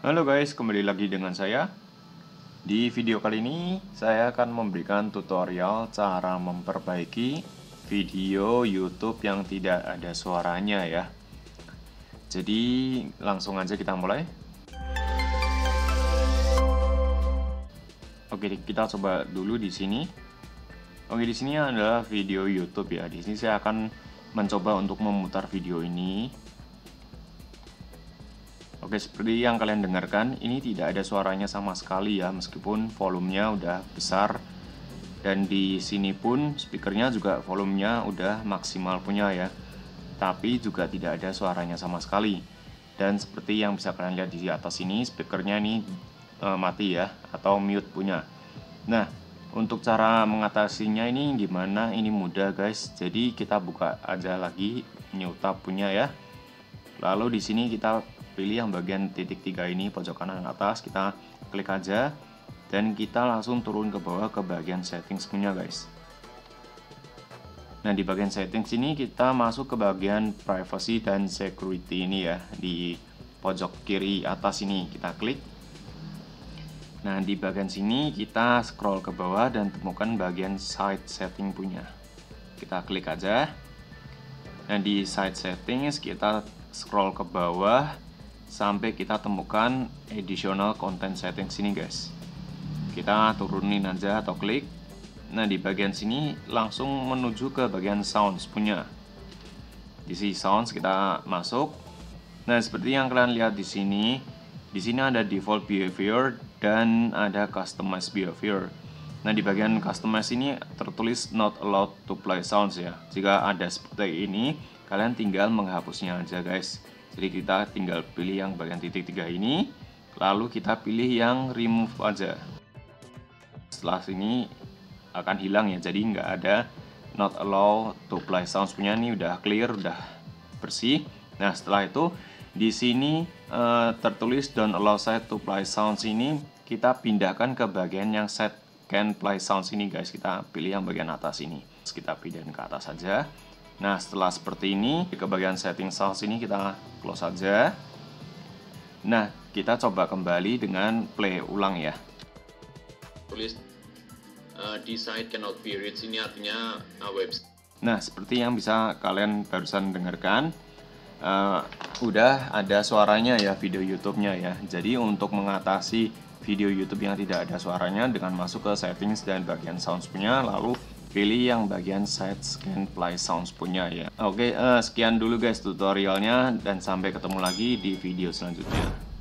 Halo guys, kembali lagi dengan saya. Di video kali ini, saya akan memberikan tutorial cara memperbaiki video YouTube yang tidak ada suaranya ya. Jadi, langsung aja kita mulai. Oke, kita coba dulu di sini. Oke, di sini adalah video YouTube ya. Di sini saya akan mencoba untuk memutar video ini. Oke, seperti yang kalian dengarkan, ini tidak ada suaranya sama sekali ya, meskipun volumenya udah besar. Dan di sini pun speakernya juga volumenya udah maksimal punya ya. Tapi juga tidak ada suaranya sama sekali. Dan seperti yang bisa kalian lihat di atas ini, speakernya ini mati ya, atau mute punya. Nah, untuk cara mengatasinya ini gimana? Ini mudah guys. Jadi kita buka aja lagi new tab punya ya. Lalu di sini kita pilih yang bagian titik 3 ini, pojok kanan atas, kita klik aja dan kita langsung turun ke bawah ke bagian settings punya guys. Nah, di bagian settings ini kita masuk ke bagian privacy dan security ini ya, di pojok kiri atas ini kita klik. Nah, di bagian sini kita scroll ke bawah dan temukan bagian site setting punya. Kita klik aja. Nah, di site settings kita scroll ke bawah sampai kita temukan additional content settings ini guys. Kita turunin aja atau klik. Nah, di bagian sini langsung menuju ke bagian sounds punya. Di sini sounds kita masuk. Nah, seperti yang kalian lihat di sini ada default behavior dan ada customize behavior. Nah, di bagian customize ini tertulis not allowed to play sounds ya. Jika ada seperti ini, kalian tinggal menghapusnya aja guys. Jadi kita tinggal pilih yang bagian titik 3 ini, lalu kita pilih yang remove aja. Setelah sini akan hilang ya, jadi nggak ada not allow to play sounds punya, ini udah clear, udah bersih. Nah, setelah itu di sini tertulis don't allow set to play sounds ini, kita pindahkan ke bagian yang set can play sounds ini guys. Kita pilih yang bagian atas ini, kita pindahin ke atas saja. Nah, setelah seperti ini, ke bagian setting sounds ini kita close saja. Nah, kita coba kembali dengan play ulang ya. Tulis this site cannot be reached, ini artinya website. Nah, seperti yang bisa kalian barusan dengarkan, udah ada suaranya ya video YouTube-nya ya. Jadi untuk mengatasi video YouTube yang tidak ada suaranya, dengan masuk ke settings dan bagian sounds punya, lalu pilih yang bagian site can play sounds punya ya. Oke, sekian dulu guys tutorialnya, dan sampai ketemu lagi di video selanjutnya.